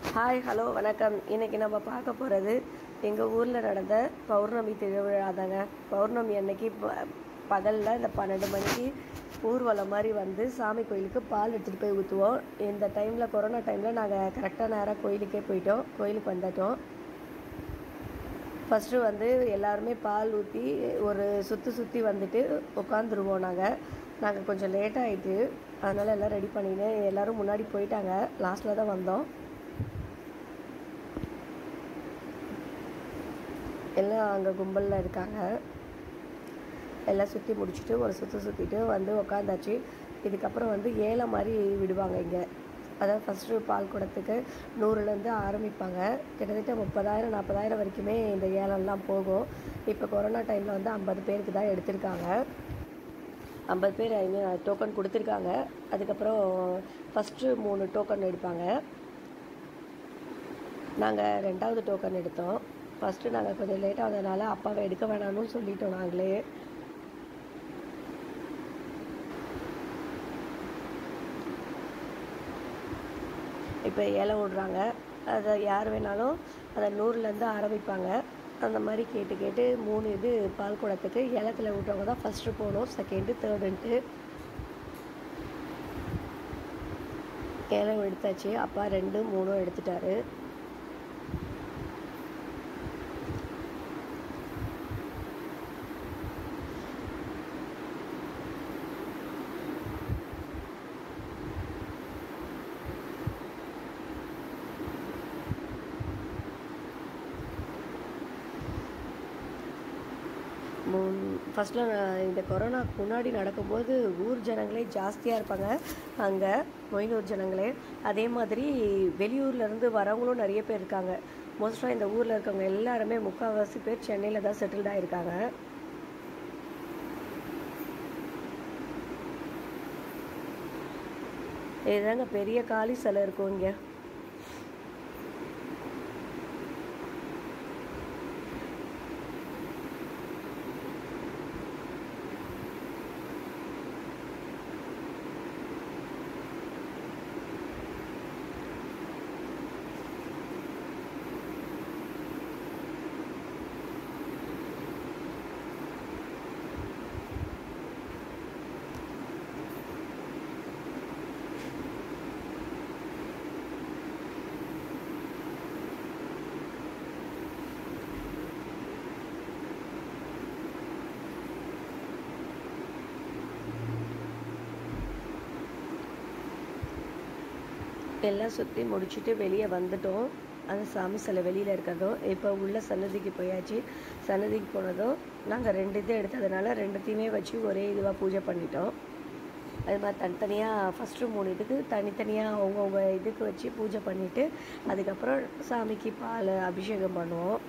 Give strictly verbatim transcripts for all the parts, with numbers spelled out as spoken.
Hi hello வணக்கம். இன்றைக்கி நம்ம பார்க்க போகிறது எங்கள் ஊரில் நடந்த பௌர்ணமி திருவிழா தாங்க. பௌர்ணமி அன்னைக்கு ப பகலில் இந்த பன்னெண்டு மணிக்கு ஊர்வலம் மாதிரி வந்து சாமி கோயிலுக்கு பால் எடுத்துகிட்டு போய் ஊற்றுவோம். இந்த டைமில் கொரோனா டைமில் நாங்கள் கரெக்டாக நேராக கோயிலுக்கே போயிட்டோம். கோயிலுக்கு வந்துட்டோம். ஃபஸ்ட்டு வந்து எல்லாருமே பால் ஊற்றி ஒரு சுற்றி சுற்றி வந்துட்டு உட்காந்துருவோம். நாங்கள் நாங்கள் கொஞ்சம் லேட்டாகிட்டு அதனால் எல்லாம் ரெடி பண்ணின்னு எல்லோரும் முன்னாடி போயிட்டாங்க. லாஸ்ட்டில் தான் வந்தோம். எல்லாம் அங்கே கும்பலில் இருக்காங்க. எல்லாம் சுற்றி முடிச்சுட்டு ஒரு சுற்றி சுற்றிட்டு வந்து உக்காந்தாச்சு. இதுக்கப்புறம் வந்து ஏழை மாதிரி விடுவாங்க இங்கே. அதாவது ஃபஸ்ட்டு பால் குடத்துக்கு நூறுலேருந்து ஆரம்பிப்பாங்க. கிட்டத்தட்ட முப்பதாயிரம் நாற்பதாயிரம் வரைக்குமே இந்த ஏலம்லாம் போகும். இப்போ கொரோனா டைமில் வந்து ஐம்பது பேருக்கு தான் எடுத்திருக்காங்க. ஐம்பது பேர் ஐநூறு டோக்கன் கொடுத்துருக்காங்க. அதுக்கப்புறம் ஃபஸ்ட்டு மூணு டோக்கன் எடுப்பாங்க. நாங்கள் ரெண்டாவது டோக்கன் எடுத்தோம். ஃபஸ்ட்டு நாங்கள் கொஞ்சம் லேட் ஆனதுனால அப்பாவை எடுக்க வேணாம்னு சொல்லிட்டோம். நாங்களே இப்போ ஏலம் விடுறாங்க. அதை யார் வேணாலும் அதை நூறுலேருந்து ஆரம்பிப்பாங்க. அந்த மாதிரி கேட்டு கேட்டு மூணு இது பால் குடத்துக்கு ஏலத்தில் விட்றவங்க தான் ஃபஸ்ட்டு போகணும், செகண்டு தேர்டுன்ட்டு. ஏலம் எடுத்தாச்சு. அப்பா ரெண்டு மூணும் எடுத்துட்டாரு. ஃபஸ்ட்டில் இந்த கொரோனாக்கு முன்னாடி நடக்கும்போது ஊர் ஜனங்களே ஜாஸ்தியாக இருப்பாங்க அங்கே, மொயினூர் ஜனங்களே. அதே மாதிரி வெளியூர்லேருந்து வரவங்களும் நிறைய பேர் இருக்காங்க. மோஸ்ட்டாக இந்த ஊரில் இருக்கவங்க எல்லாருமே முக்கால்வாசி பேர் சென்னையில் தான் செட்டில்ட் ஆகிருக்காங்க. இதுதாங்க பெரிய காலி சிலை இருக்கும் இங்கே. எல்லாம் சுற்றி முடிச்சுட்டு வெளியே வந்துட்டோம். அந்த சாமி சிலை வெளியில் இருக்கிறதும் இப்போ உள்ள சன்னதிக்கு போயாச்சு. சன்னதிக்கு போனதும் நாங்கள் ரெண்டு இது எடுத்ததுனால ரெண்டுத்தையுமே வச்சு ஒரே இதுவாக பூஜை பண்ணிட்டோம். அது மாதிரி தனித்தனியாக ஃபஸ்ட்டு மூணு இதுக்கு தனித்தனியாக அவங்கவுங்க இதுக்கு வச்சு பூஜை பண்ணிவிட்டு அதுக்கப்புறம் சாமிக்கு பால் அபிஷேகம் பண்ணுவோம்.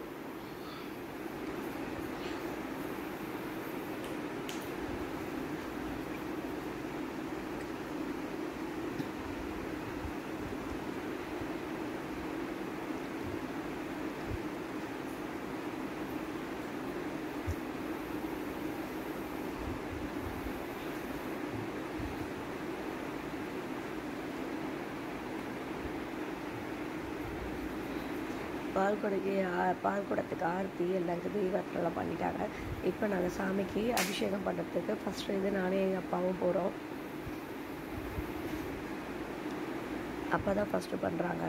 பால் குடக்கு பால் குடத்துக்கு ஆர்த்தி எல்லாருக்கும் தீபாவளிலாம் பண்ணிட்டாங்க. இப்போ நாங்கள் சாமிக்கு அபிஷேகம் பண்ணுறதுக்கு ஃபஸ்ட்டு இது நானே எங்கள் அப்பாவும் போகிறோம். அப்பா தான் ஃபஸ்ட்டு பண்ணுறாங்க.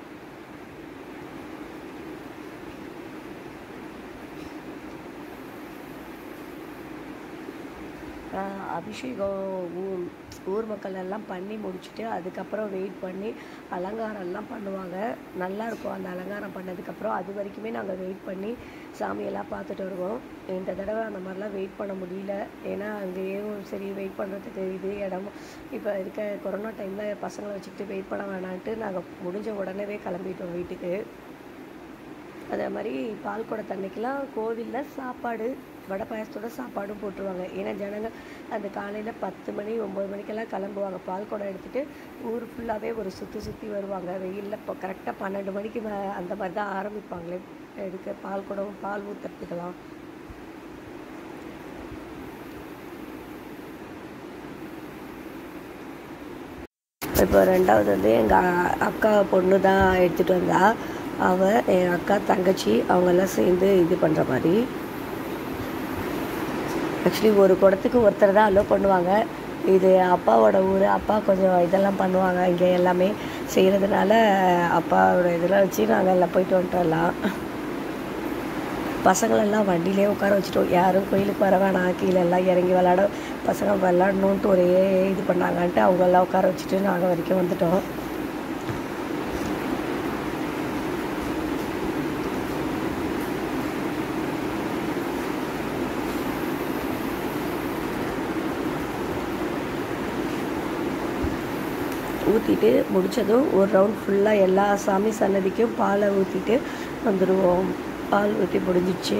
அபிஷேகம் ஊர் ஊர் மக்கள் எல்லாம் பண்ணி முடிச்சுட்டு அதுக்கப்புறம் வெயிட் பண்ணி அலங்காரம்லாம் பண்ணுவாங்க. நல்லாயிருக்கும் அந்த அலங்காரம் பண்ணதுக்கப்புறம். அது வரைக்குமே நாங்கள் வெயிட் பண்ணி சாமியெல்லாம் பார்த்துட்டு வருவோம். இந்த தடவை அந்த மாதிரிலாம் வெயிட் பண்ண முடியல. ஏன்னா அங்கேயும் சரி வெயிட் பண்ணுறதுக்கு இது இடம் இப்போ இருக்க கொரோனா டைமில் பசங்களை வச்சுக்கிட்டு வெயிட் பண்ண வேணான்ட்டு நாங்கள் முடிஞ்ச உடனே கிளம்பிட்டோம் வீட்டுக்கு. அதே மாதிரி பால் குட தண்ணிக்கெலாம் கோவிலில் சாப்பாடு வடை பாயசத்தோட சாப்பாடும் போட்டுருவாங்க. ஏன்னா ஜனங்க அந்த காலையில் பத்து மணி ஒம்பது மணிக்கெல்லாம் கிளம்புவாங்க. பால் குடம் எடுத்துகிட்டு ஊர் ஃபுல்லாகவே ஒரு சுற்றி சுற்றி வருவாங்க. வெயிலில் இப்போ கரெக்டாக பன்னெண்டு மணிக்கு மே அந்த மாதிரி தான் ஆரம்பிப்பாங்களே எடுக்க பால் குடம் பால் ஊற்றுறதுக்கெல்லாம். இப்போ ரெண்டாவது வந்து எங்கள் அக்கா பொண்ணு தான் எடுத்துகிட்டு வந்தா. அவள், என் அக்கா தங்கச்சி அவங்கெல்லாம் சேர்ந்து இது பண்ணுற மாதிரி. ஆக்சுவலி ஒரு குடத்துக்கு ஒருத்தர் தான் அலோவ் பண்ணுவாங்க. இது அப்பாவோட ஊர், அப்பா கொஞ்சம் இதெல்லாம் பண்ணுவாங்க இங்கே எல்லாமே செய்கிறதுனால அப்பாவோட இதெல்லாம் வச்சு நாங்கள் எல்லாம் போயிட்டு வந்துட்டோம்லாம். பசங்களெல்லாம் வண்டியிலே உட்கார வச்சுட்டோம். யாரும் கோயிலுக்கு வர வேணாம், கீழே எல்லாம் இறங்கி விளாட பசங்க விளாடணுன்ட்டு ஒரே இது பண்ணாங்கன்ட்டு அவங்களெல்லாம் உட்கார வச்சுட்டு நாங்கள் வரைக்கும் வந்துட்டோம். ஊற்றிட்டு முடித்ததும் ஒரு ரவுண்ட் ஃபுல்லாக எல்லா சாமி சன்னதிக்கும் பாலை ஊற்றிட்டு வந்துடுவோம். பால் ஊற்றி முடிஞ்சிச்சு,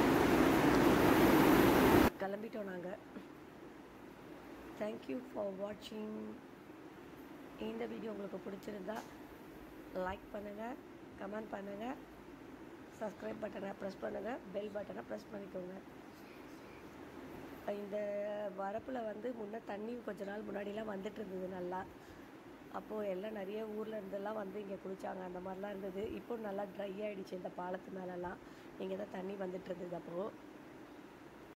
கிளம்பிட்டோம் நாங்கள். தேங்க்யூ ஃபார் வாட்சிங். இந்த வீடியோ உங்களுக்கு பிடிச்சிருந்தா லைக் பண்ணுங்கள், கமெண்ட் பண்ணுங்கள், சப்ஸ்கிரைப் பட்டனை ப்ரெஸ் பண்ணுங்கள், பெல் பட்டனை ப்ரெஸ் பண்ணிக்கோங்க. இந்த வரப்பில் வந்து முன்னே தண்ணி கொஞ்ச நாள் முன்னாடிலாம் வந்துட்டு இருந்தது நல்லா. அப்போது எல்லாம் நிறைய ஊரில் இருந்தெல்லாம் வந்து இங்கே குளித்தாங்க, அந்த மாதிரிலாம் இருந்தது. இப்போ நல்லா ட்ரை ஆகிடுச்சு இந்த பாலத்து மேலெல்லாம். இங்கே தான் தண்ணி வந்துட்டு இருந்தது அப்போது.